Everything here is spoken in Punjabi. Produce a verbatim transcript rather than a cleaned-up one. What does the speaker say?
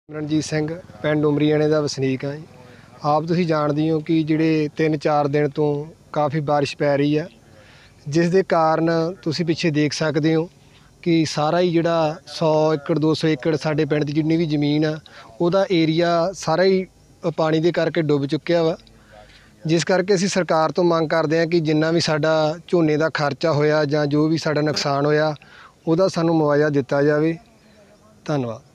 ਰਣਜੀਤ ਸਿੰਘ ਪਿੰਡ ਉਮਰੀਆਣੇ ਦਾ ਵਸਨੀਕ ਹਾਂ ਜੀ। ਆਪ ਤੁਸੀਂ ਜਾਣਦੇ ਹੋ ਕਿ ਜਿਹੜੇ ਤਿੰਨ ਚਾਰ ਦਿਨ ਤੋਂ ਕਾफ़ी ਬਾਰਿਸ਼ ਪੈ ਰਹੀ ਹੈ, ਜਿਸ ਦੇ ਕਾਰਨ ਤੁਸੀਂ ਪਿੱਛੇ ਦੇਖ ਸਕਦੇ ਹੋ ਕਿ ਸਾਰਾ ਹੀ ਜਿਹੜਾ ਸੌ ਏਕੜ ਦੋ ਸੌ ਏਕੜ ਸਾਡੇ ਪਿੰਡ ਦੀ ਜਿੰਨੀ ਵੀ ਜ਼ਮੀਨ ਆ ਉਹਦਾ ਏਰੀਆ ਸਾਰਾ ਹੀ ਪਾਣੀ ਦੇ ਕਰਕੇ ਡੁੱਬ ਚੁੱਕਿਆ ਵਾ। ਜਿਸ ਕਰਕੇ ਅਸੀਂ ਸਰਕਾਰ ਤੋਂ ਮੰਗ ਕਰਦੇ ਹਾਂ ਕਿ ਜਿੰਨਾ ਵੀ ਸਾਡਾ ਝੋਨੇ ਦਾ ਖਰਚਾ ਹੋਇਆ ਜਾਂ ਜੋ ਵੀ ਸਾਡਾ ਨੁਕਸਾਨ ਹੋਇਆ ਉਹਦਾ ਸਾਨੂੰ ਮੁਆਵਜ਼ਾ ਦਿੱਤਾ ਜਾਵੇ। ਧੰਨਵਾਦ।